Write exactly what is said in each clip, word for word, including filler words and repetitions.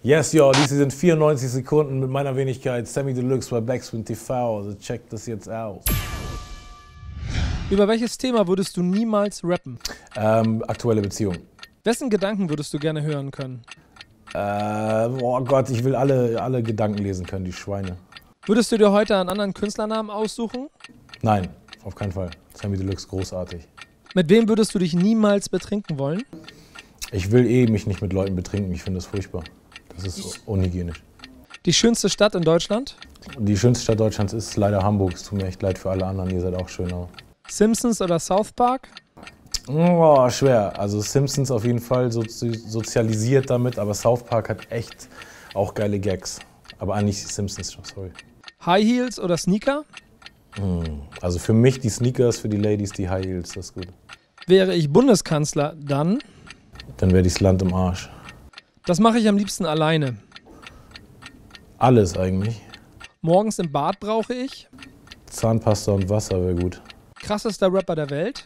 Yes, yo, diese sind vierundneunzig Sekunden mit meiner Wenigkeit. Sammy Deluxe bei Backspin T V. Also check das jetzt aus. Über welches Thema würdest du niemals rappen? Ähm, aktuelle Beziehung. Wessen Gedanken würdest du gerne hören können? Äh, oh Gott, ich will alle, alle Gedanken lesen können, die Schweine. Würdest du dir heute einen anderen Künstlernamen aussuchen? Nein, auf keinen Fall. Sammy Deluxe, großartig. Mit wem würdest du dich niemals betrinken wollen? Ich will eh mich nicht mit Leuten betrinken, ich finde das furchtbar. Das ist unhygienisch. Die schönste Stadt in Deutschland? Die schönste Stadt Deutschlands ist leider Hamburg. Es tut mir echt leid für alle anderen, ihr seid auch schön. Aber Simpsons oder South Park? oh, schwer. Also Simpsons auf jeden Fall so, sozialisiert damit, aber South Park hat echt auch geile Gags. Aber eigentlich Simpsons, sorry. High Heels oder Sneaker? Also für mich die Sneakers, für die Ladies die High Heels, das ist gut. Wäre ich Bundeskanzler, dann? Dann wäre das Land im Arsch. Das mache ich am liebsten alleine. Alles eigentlich. Morgens im Bad brauche ich? Zahnpasta und Wasser wäre gut. Krassester Rapper der Welt?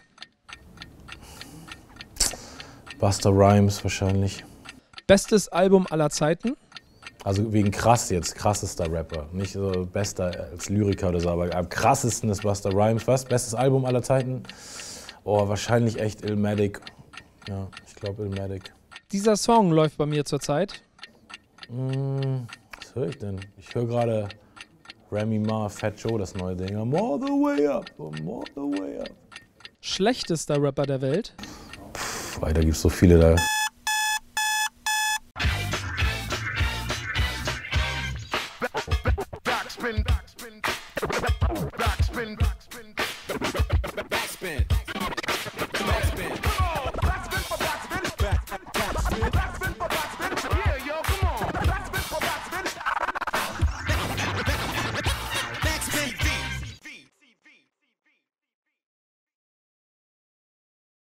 Busta Rhymes wahrscheinlich. Bestes Album aller Zeiten? Also wegen krass jetzt, krassester Rapper. Nicht so bester als Lyriker oder so, aber am krassesten ist Busta Rhymes. Was? Bestes Album aller Zeiten? Oh, wahrscheinlich echt Illmatic. Ja, ich glaube Illmatic. Dieser Song läuft bei mir zurzeit. Mm, was höre ich denn? Ich höre gerade Remy Ma, Fat Joe, das neue Ding. I'm all the way up, I'm all the way up. Schlechtester Rapper der Welt? Puh, da gibt es so viele da. Backspin, backspin, backspin, backspin.